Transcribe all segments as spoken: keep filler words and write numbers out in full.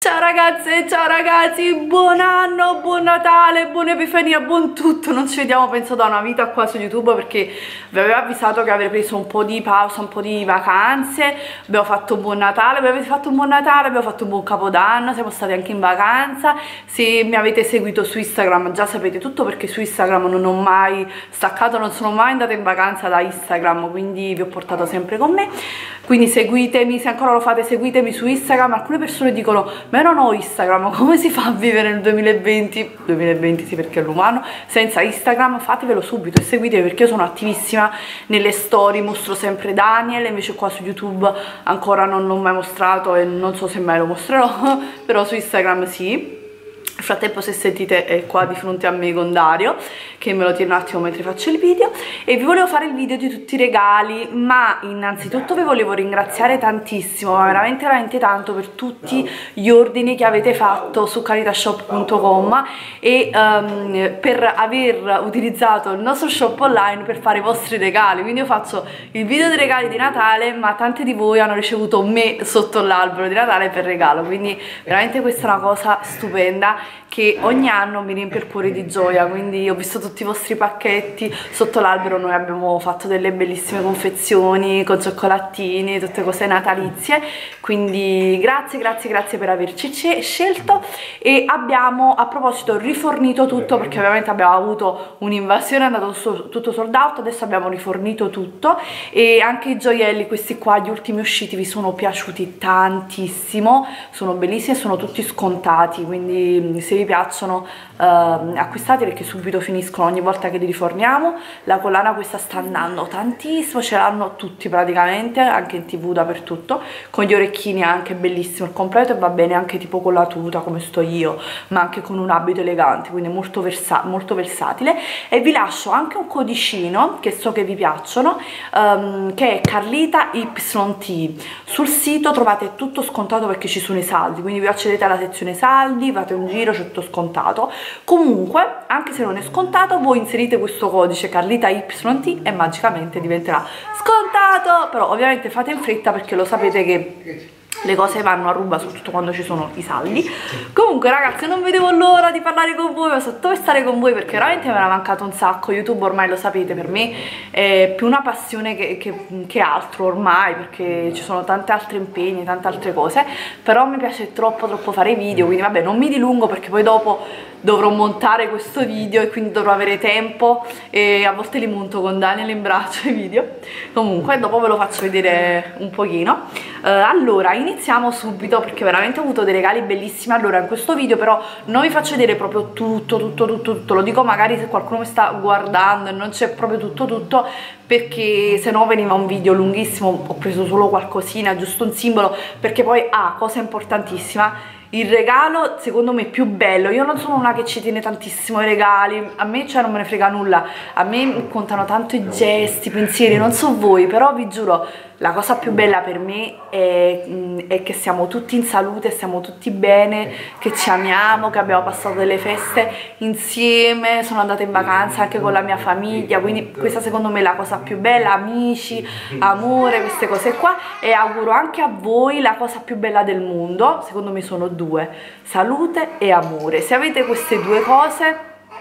Ciao ragazze, ciao ragazzi, buon anno, buon Natale, buona Epifania, buon tutto. Non ci vediamo penso da una vita qua su YouTube perché vi avevo avvisato che avrei preso un po' di pausa, un po' di vacanze. Abbiamo fatto un buon Natale, abbiamo fatto un buon Natale, abbiamo fatto un buon Capodanno, siamo stati anche in vacanza. Se mi avete seguito su Instagram già sapete tutto perché su Instagram non ho mai staccato, non sono mai andata in vacanza da Instagram, quindi vi ho portato sempre con me. Quindi seguitemi, se ancora lo fate seguitemi su Instagram. Alcune persone dicono ma io non ho Instagram, come si fa a vivere nel duemilaventi? duemilaventi sì perché è l'umano, senza Instagram? Fatevelo subito e seguitemi perché io sono attivissima nelle storie, mostro sempre Daniel, invece qua su YouTube ancora non l'ho mai mostrato e non so se mai lo mostrerò, però su Instagram sì. Nel frattempo se sentite è qua di fronte a me con Dario che me lo tiene un attimo mentre faccio il video e vi volevo fare il video di tutti i regali, ma innanzitutto vi volevo ringraziare tantissimo, ma veramente veramente tanto per tutti gli ordini che avete fatto su caritashop punto com e um, per aver utilizzato il nostro shop online per fare i vostri regali. Quindi io faccio il video dei regali di Natale, ma tante di voi hanno ricevuto me sotto l'albero di Natale per regalo, quindi veramente questa è una cosa stupenda che ogni anno mi riempie il cuore di gioia. Quindi ho visto tutti i vostri pacchetti sotto l'albero, noi abbiamo fatto delle bellissime confezioni con cioccolatini, tutte cose natalizie, quindi grazie grazie grazie per averci scelto. E abbiamo a proposito rifornito tutto perché ovviamente abbiamo avuto un'invasione, è andato tutto sold out, adesso abbiamo rifornito tutto e anche i gioielli, questi qua gli ultimi usciti, vi sono piaciuti tantissimo, sono bellissimi e sono tutti scontati, quindi se vi piacciono uh, acquistate perché subito finiscono ogni volta che li riforniamo. La collana questa sta andando tantissimo, ce l'hanno tutti praticamente, anche in tv dappertutto, con gli orecchini anche bellissimo il completo e va bene anche tipo con la tuta come sto io, ma anche con un abito elegante, quindi molto, versa molto versatile. E vi lascio anche un codicino che so che vi piacciono, um, che è Carlita Y T. Sul sito trovate tutto scontato perché ci sono i saldi, quindi vi accedete alla sezione saldi, fate un giro, c'è tutto scontato. Comunque anche se non è scontato voi inserite questo codice Carlita Y T e magicamente diventerà scontato, però ovviamente fate in fretta perché lo sapete che le cose vanno a ruba soprattutto quando ci sono i saldi. Comunque ragazzi, non vedevo l'ora di parlare con voi, ma so dove stare con voi perché veramente mi era mancato un sacco. YouTube ormai lo sapete, per me è più una passione che, che, che altro ormai, perché ci sono tante altre impegni, tante altre cose, però mi piace troppo troppo fare video, quindi vabbè non mi dilungo perché poi dopo dovrò montare questo video e quindi dovrò avere tempo e a volte li monto con Daniel in braccio i video. Comunque dopo ve lo faccio vedere un pochino. uh, allora iniziamo subito perché veramente ho avuto dei regali bellissimi. Allora in questo video però non vi faccio vedere proprio tutto tutto tutto tutto, lo dico magari se qualcuno mi sta guardando e non c'è proprio tutto tutto perché se no veniva un video lunghissimo. Ho preso solo qualcosina, giusto un simbolo, perché poi ah, cosa importantissima, il regalo secondo me più bello, io non sono una che ci tiene tantissimo ai regali, a me cioè non me ne frega nulla, a me contano tanto i gesti, i pensieri, non so voi, però vi giuro la cosa più bella per me è, è che siamo tutti in salute, stiamo tutti bene, che ci amiamo, che abbiamo passato delle feste insieme, sono andata in vacanza anche con la mia famiglia, quindi questa secondo me è la cosa più bella, amici, amore, queste cose qua. E auguro anche a voi la cosa più bella del mondo, secondo me sono due, salute e amore. Se avete queste due cose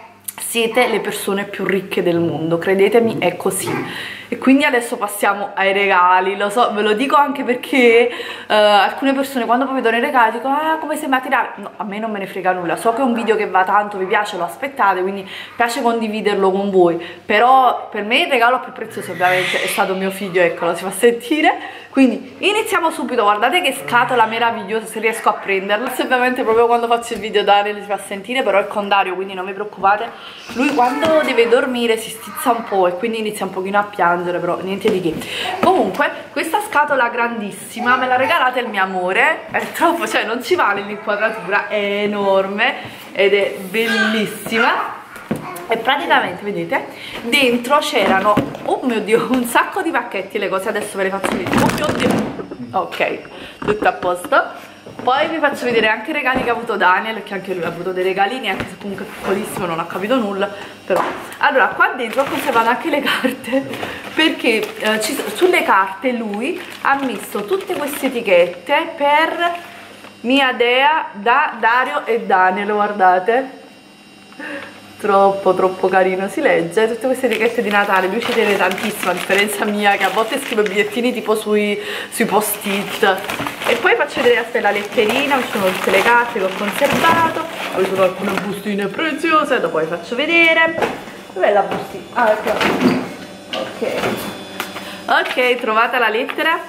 siete le persone più ricche del mondo, credetemi, è così. E quindi adesso passiamo ai regali, lo so, ve lo dico anche perché uh, alcune persone quando poi vedono i regali dicono ah come sei materiale, no, a me non me ne frega nulla, so che è un video che va tanto, vi piace, lo aspettate, quindi piace condividerlo con voi, però per me il regalo più prezioso ovviamente è stato mio figlio, eccolo, si fa sentire. Quindi iniziamo subito, guardate che scatola meravigliosa, se riesco a prenderla, se ovviamente proprio quando faccio il video Dario si fa sentire, però è con Dario quindi non vi preoccupate, lui quando deve dormire si stizza un po' e quindi inizia un pochino a piangere, però niente di che. Comunque questa scatola grandissima me l'ha regalata il mio amore, è troppo, cioè non ci vale l'inquadratura, è enorme ed è bellissima. E praticamente vedete dentro c'erano, oh mio dio, un sacco di pacchetti, le cose adesso ve le faccio vedere, oh mio dio, ok, tutto a posto. Poi vi faccio vedere anche i regali che ha avuto Daniel, che anche lui ha avuto dei regalini, anche se comunque è piccolissimo, non ha capito nulla, però. Allora, qua dentro ho conservato anche le carte, perché eh, ci, sulle carte lui ha messo tutte queste etichette per Mia Dea da Dario e Daniel, guardate, troppo troppo carino, si legge, tutte queste etichette di Natale, lui ci tiene tantissimo, a differenza mia che a volte scrivo bigliettini tipo sui, sui post-it. E poi faccio vedere, aspetta, la letterina, ci sono tutte le carte che ho conservato, poi sono alcune bustine preziose, dopo vi faccio vedere. Dov'è la bustina? Ah, ecco. Ok, ok, trovata la lettera.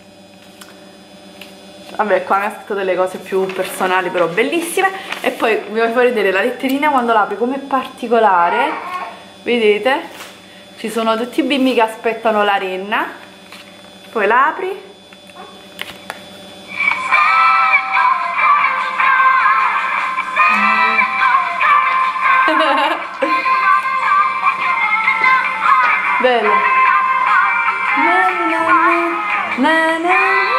Vabbè, qua mi ha scritto delle cose più personali però bellissime. E poi vi voglio far vedere la letterina quando l'apri come particolare. Vedete? Ci sono tutti i bimbi che aspettano la renna. Poi l'apri. Bello. Na, na, na.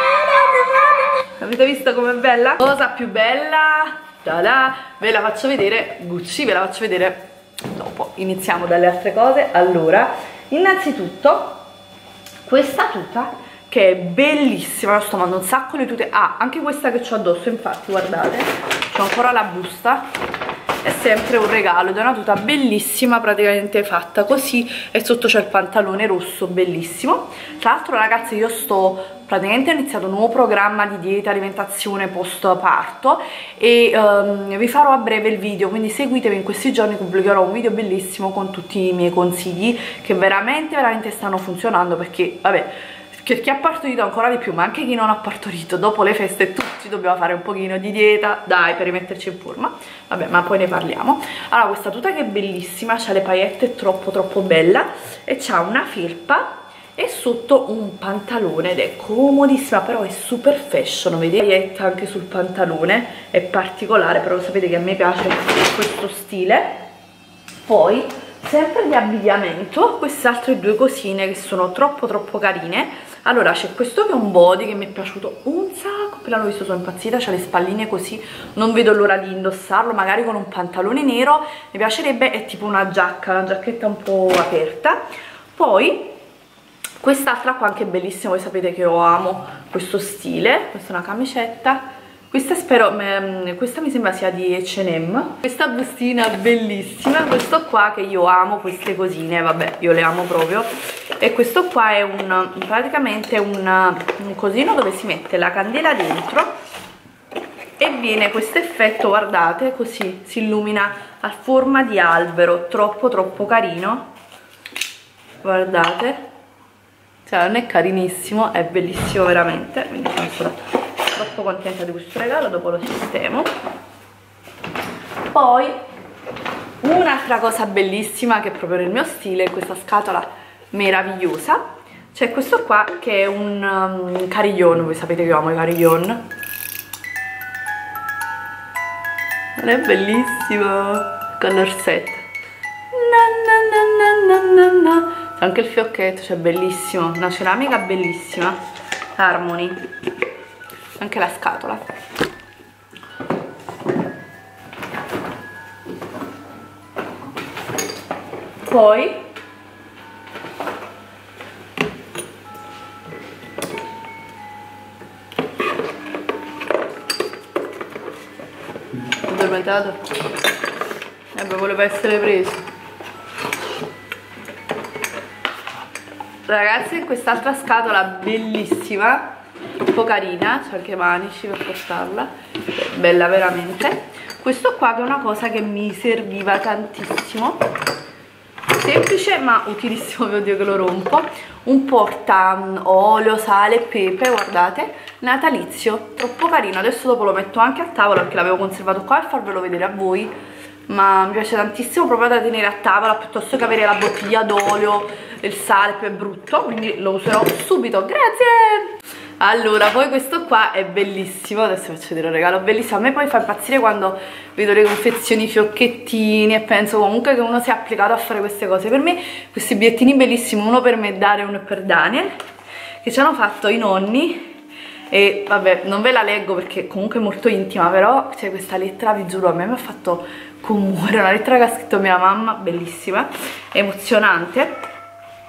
Avete visto com'è bella? Cosa più bella? Ta-da! Ve la faccio vedere, Gucci, ve la faccio vedere dopo. Iniziamo dalle altre cose. Allora, innanzitutto questa tuta che è bellissima, io sto amando un sacco le tute. Ah, anche questa che ho addosso, infatti, guardate, c'ho ancora la busta. È sempre un regalo ed è una tuta bellissima, praticamente fatta così, e sotto c'è il pantalone rosso bellissimo. Tra l'altro, ragazzi, io sto praticamente ho iniziato un nuovo programma di dieta alimentazione post parto e um, vi farò a breve il video, quindi seguitemi in questi giorni, pubblicherò un video bellissimo con tutti i miei consigli che veramente veramente stanno funzionando, perché vabbè, per chi ha partorito ancora di più, ma anche chi non ha partorito, dopo le feste tutti dobbiamo fare un pochino di dieta, dai, per rimetterci in forma. Vabbè, ma poi ne parliamo. Allora, questa tuta che è bellissima, c'ha le paillette troppo troppo bella e c'ha una felpa e sotto un pantalone ed è comodissima, però è super fashion, vedete? La paillette anche sul pantalone è particolare, però sapete che a me piace questo stile. Poi, sempre di abbigliamento, queste altre due cosine che sono troppo troppo carine. Allora, c'è questo che è un body che mi è piaciuto un sacco, appena l'ho visto sono impazzita, c'ha le spalline così, non vedo l'ora di indossarlo, magari con un pantalone nero, mi piacerebbe, è tipo una giacca, una giacchetta un po' aperta. Poi quest'altra qua anche è bellissima, voi sapete che io amo questo stile, questa è una camicetta. Questa spero, questa mi sembra sia di H and M. Questa bustina bellissima, questo qua che io amo queste cosine, vabbè, io le amo proprio. E questo qua è un, praticamente un, un cosino dove si mette la candela dentro e viene questo effetto, guardate, così, si illumina a forma di albero, troppo troppo carino. Guardate, cioè non è carinissimo, è bellissimo veramente, quindi sono troppo contenta di questo regalo, dopo lo sistemo. Poi un'altra cosa bellissima che è proprio nel mio stile è questa scatola meravigliosa. C'è questo qua che è un um, carillon, voi sapete che io amo i carillon, non è bellissimo con l'orsetto, c'è anche il fiocchetto, cioè bellissimo, una ceramica bellissima, Harmony, anche la scatola. Poi ho addormentato? Eh beh, voleva essere preso. Ragazzi, quest'altra scatola bellissima, un po' carina, c'è anche i manici per portarla, bella veramente. Questo qua che è una cosa che mi serviva tantissimo, semplice ma utilissimo, vi odio che lo rompo, un porta olio, sale e pepe, guardate, natalizio, troppo carino. Adesso dopo lo metto anche a tavola perché l'avevo conservato qua e farvelo vedere a voi, ma mi piace tantissimo proprio da tenere a tavola piuttosto che avere la bottiglia d'olio, il sale, più è brutto, quindi lo userò subito, grazie! Allora, poi questo qua è bellissimo, adesso vi faccio vedere un regalo bellissimo. A me poi fa impazzire quando vedo le confezioni, i fiocchettini, e penso comunque che uno sia applicato a fare queste cose. Per me questi bigliettini bellissimi, uno per me Dario e uno per Daniel, che ci hanno fatto i nonni. E vabbè, non ve la leggo perché comunque è molto intima, però c'è questa lettera, vi giuro, a me mi ha fatto commuovere, una lettera che ha scritto mia mamma, bellissima, emozionante.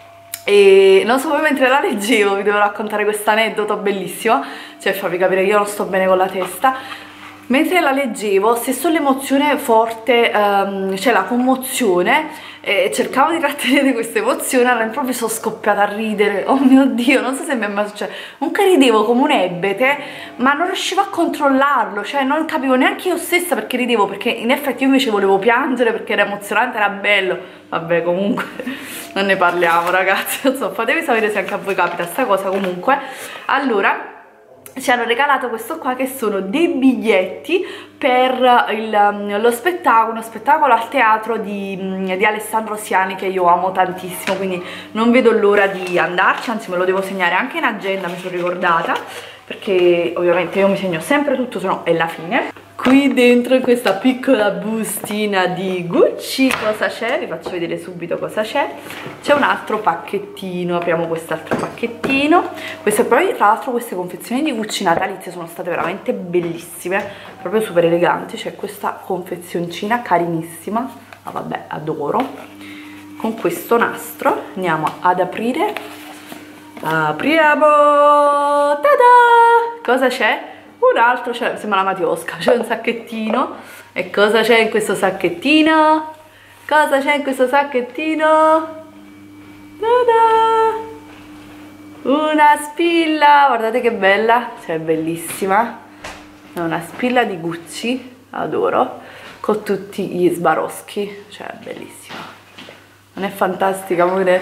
e non so, poi mentre la leggevo vi devo raccontare questo aneddoto bellissimo, cioè farvi capire che io non sto bene con la testa. Mentre la leggevo, se l'emozione forte, um, cioè la commozione, eh, cercavo di trattenere questa emozione, allora proprio sono scoppiata a ridere. Oh mio Dio, non so se mi è mai successo. Comunque ridevo come un ebete, ma non riuscivo a controllarlo, cioè non capivo neanche io stessa perché ridevo, perché in effetti io invece volevo piangere perché era emozionante, era bello. Vabbè, comunque non ne parliamo, ragazzi, non so, fatevi sapere se anche a voi capita sta cosa. Comunque, allora ci hanno regalato questo qua che sono dei biglietti per il, lo spettacolo, uno spettacolo al teatro di, di Alessandro Siani, che io amo tantissimo, quindi non vedo l'ora di andarci, anzi me lo devo segnare anche in agenda, mi sono ricordata, perché ovviamente io mi segno sempre tutto, se no è la fine. Qui dentro in questa piccola bustina di Gucci cosa c'è? Vi faccio vedere subito cosa c'è. C'è un altro pacchettino, apriamo quest'altro pacchettino. Queste poi tra l'altro queste confezioni di Gucci natalizie sono state veramente bellissime, proprio super eleganti. C'è questa confezioncina carinissima, ah, vabbè, adoro. Con questo nastro andiamo ad aprire. Apriamo! Tada! Cosa c'è? Un altro, cioè, sembra la Matiosca, c'è un sacchettino. E cosa c'è in questo sacchettino? Cosa c'è in questo sacchettino? Tada! Una spilla, guardate che bella, cioè è bellissima. È una spilla di Gucci, adoro, con tutti gli Swarovski, cioè è bellissima. Non è fantastica, amore?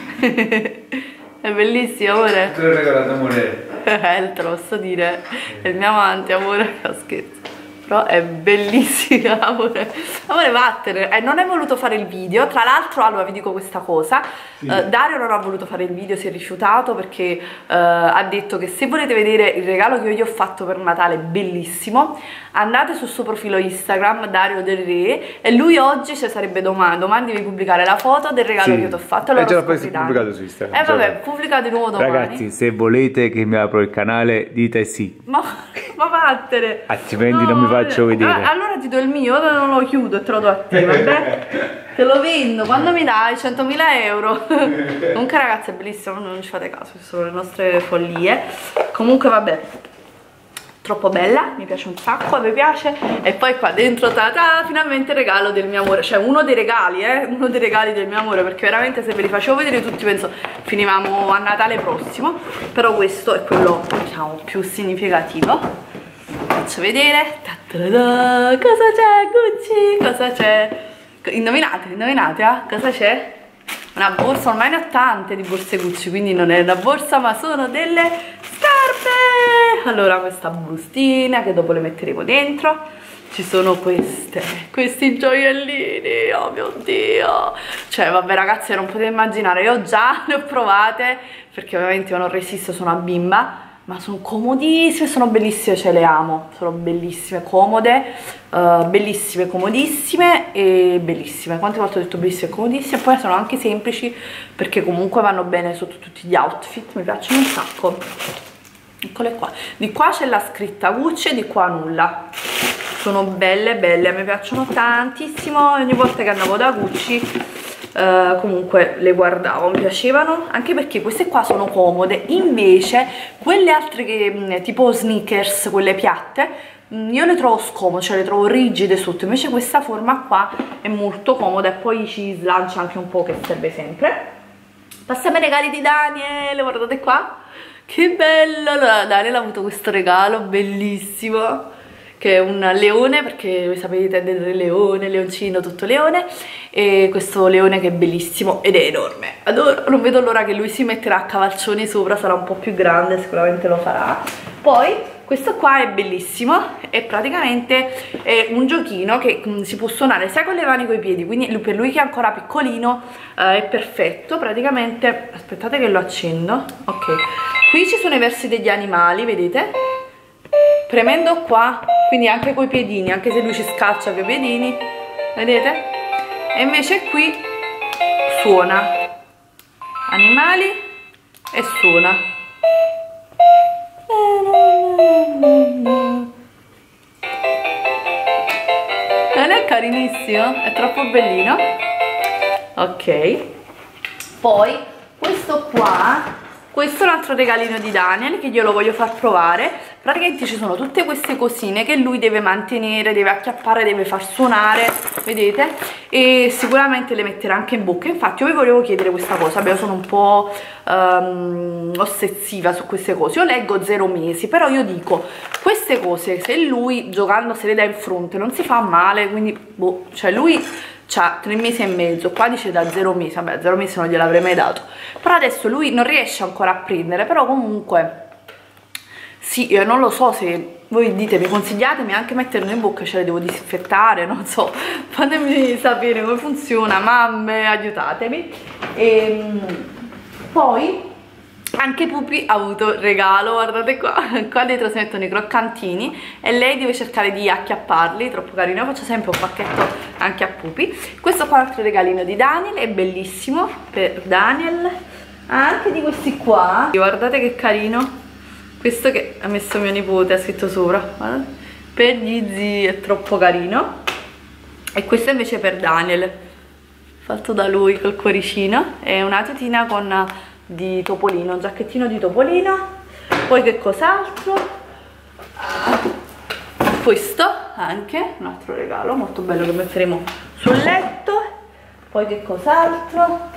È bellissima, amore? Te l'ho regalato, amore. Eh, te lo posso dire, è il mio amante, amore, no, scherzo. Però è bellissima, amore. Amore, vattene. Eh, non hai voluto fare il video. Tra l'altro, allora vi dico questa cosa, sì. eh, Dario non ha voluto fare il video, si è rifiutato perché eh, ha detto che se volete vedere il regalo che io gli ho fatto per Natale, bellissimo, andate sul suo profilo Instagram, Dario Del Re, e lui oggi, cioè sarebbe domani, domani devi pubblicare la foto del regalo sì. che io ti ho fatto. Allora è già pubblicato su Instagram. Eh vabbè, pubblica di nuovo domani. Ragazzi, se volete che mi apro il canale, dite sì. Ma, ma vattene. Altrimenti no, non mi faccio vedere. Ah, allora ti do il mio, non lo chiudo e te lo do a te, vabbè? Te lo vendo quando mi dai centomila euro. Comunque ragazzi è bellissimo, non ci fate caso, sono le nostre follie. Comunque vabbè, troppo bella, mi piace un sacco, vi piace? E poi qua dentro ta ta, finalmente il regalo del mio amore, cioè uno dei regali, eh, uno dei regali del mio amore, perché veramente se ve li facevo vedere tutti penso finivamo a Natale prossimo, però questo è quello, diciamo, più significativo. Faccio vedere, ta ta ta, cosa c'è Gucci, cosa c'è? Indovinate, indovinate, eh? Cosa c'è? Una borsa, ormai ne ho tante di borse Gucci, quindi non è una borsa ma sono delle scarpe. Allora questa bustina che dopo le metteremo dentro, ci sono queste, questi gioiellini, oh mio Dio, cioè vabbè ragazzi, non potete immaginare, io già le ho provate perché ovviamente io non resisto, sono una bimba, ma sono comodissime, sono bellissime, cioè le amo, sono bellissime, comode, uh, bellissime, comodissime e bellissime. Quante volte ho detto bellissime e comodissime, poi sono anche semplici perché comunque vanno bene sotto tutti gli outfit, mi piacciono un sacco. Eccole qua, di qua c'è la scritta Gucci e di qua nulla. Sono belle belle, mi piacciono tantissimo, ogni volta che andavo da Gucci Uh, comunque le guardavo, mi piacevano, anche perché queste qua sono comode, invece quelle altre che tipo sneakers, quelle piatte, io le trovo scomode, cioè le trovo rigide sotto, invece questa forma qua è molto comoda e poi ci slancia anche un po', che serve sempre. Passiamo ai regali di Daniel, guardate qua, che bello. Allora Daniel ha avuto questo regalo bellissimo, che è un leone, perché voi sapete è del Re Leone, leoncino, tutto leone, e questo leone che è bellissimo ed è enorme, adoro, non vedo l'ora che lui si metterà a cavalcioni sopra, sarà un po' più grande, sicuramente lo farà. Poi questo qua è bellissimo, è praticamente è un giochino che mh, si può suonare sia con le mani che con i piedi, quindi per lui che è ancora piccolino eh, è perfetto. Praticamente, aspettate che lo accendo, ok, qui ci sono i versi degli animali, vedete? Premendo qua, quindi anche coi piedini, anche se lui ci scaccia coi piedini, vedete? E invece qui suona, animali e suona. Non è carinissimo? È troppo bellino. Ok. Poi questo questo qua, questo è un altro regalino di Daniel che io lo voglio far provare. Praticamente ci sono tutte queste cosine che lui deve mantenere, deve acchiappare, deve far suonare, vedete? E sicuramente le metterà anche in bocca. Infatti io vi volevo chiedere questa cosa, beh, io sono un po' um, ossessiva su queste cose. Io leggo zero mesi, però io dico, queste cose se lui giocando se le dà in fronte non si fa male, quindi boh, cioè lui c'ha tre mesi e mezzo, qua dice da zero mesi, vabbè zero mesi non gliel'avrei mai dato, però adesso lui non riesce ancora a prendere, però comunque sì, io non lo so se voi ditemi, consigliatemi anche metterlo in bocca, ce le devo disinfettare, non so, fatemi sapere come funziona, mamme aiutatemi. E poi anche Pupi ha avuto regalo, guardate qua, qua dietro si mettono i croccantini e lei deve cercare di acchiapparli, troppo carino. Io faccio sempre un pacchetto anche a Pupi. Questo qua è un altro regalino di Daniel, è bellissimo per Daniel. Ha anche di questi qua, guardate che carino, questo che ha messo mio nipote, ha scritto sopra, guardate. Per gli zii, è troppo carino. E questo invece per Daniel, fatto da lui col cuoricino, è una tutina con di Topolino, un giacchettino di Topolino. Poi che cos'altro? Questo anche, un altro regalo molto bello che metteremo sul letto. Poi che cos'altro?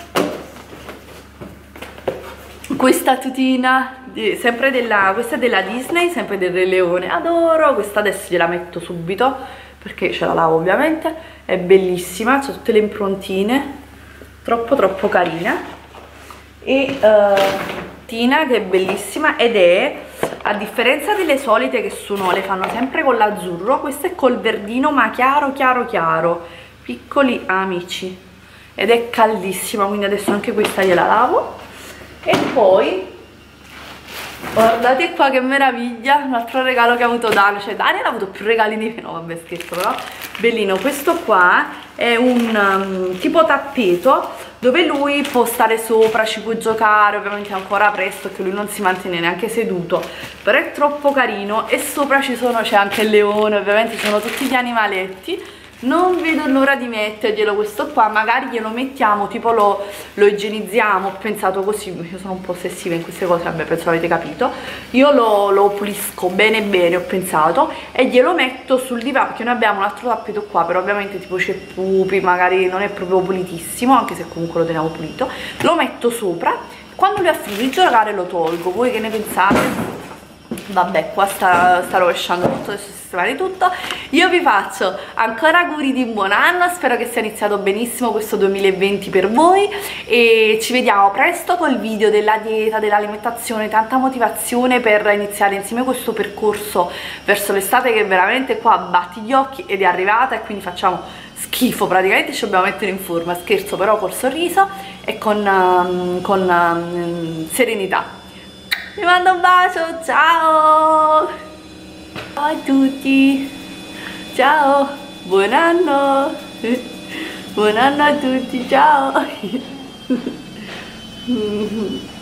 Questa tutina di, sempre della, questa è della Disney, sempre del Re Leone, adoro, questa adesso gliela metto subito perché ce la lavo ovviamente, è bellissima, c'ha tutte le improntine, troppo troppo carina. E uh, Tina che è bellissima ed è, a differenza delle solite che sono, le fanno sempre con l'azzurro, questa è col verdino ma chiaro chiaro chiaro, piccoli amici, ed è caldissima, quindi adesso anche questa gliela lavo. E poi guardate qua che meraviglia, un altro regalo che ha avuto Daniel, cioè Daniel ha avuto più regali di me, no vabbè scherzo, però bellino. Questo qua è un um, tipo tappeto dove lui può stare sopra, ci può giocare, ovviamente è ancora presto che lui non si mantiene neanche seduto, però è troppo carino. E sopra ci sono, c'è anche il leone, ovviamente ci sono tutti gli animaletti. Non vedo l'ora di metterglielo questo qua, magari glielo mettiamo, tipo lo, lo igienizziamo, ho pensato così, io sono un po' ossessiva in queste cose, vabbè penso avete capito. Io lo, lo pulisco bene bene, ho pensato, e glielo metto sul divano, perché noi abbiamo un altro tappeto qua, però ovviamente tipo c'è Pupi, magari non è proprio pulitissimo, anche se comunque lo teniamo pulito. Lo metto sopra, quando lui ha finito di giocare lo tolgo, voi che ne pensate? Vabbè, qua sta, sta rovesciando tutto, adesso sistemare tutto. Io vi faccio ancora auguri di buon anno, spero che sia iniziato benissimo questo duemilaventi per voi e ci vediamo presto col video della dieta, dell'alimentazione, tanta motivazione per iniziare insieme questo percorso verso l'estate che veramente qua batti gli occhi ed è arrivata, e quindi facciamo schifo, praticamente ci dobbiamo mettere in forma, scherzo, però col sorriso e con, um, con um, serenità. Vi mando un bacio, ciao! Ciao a tutti! Ciao! Buon anno! Buon anno a tutti, ciao!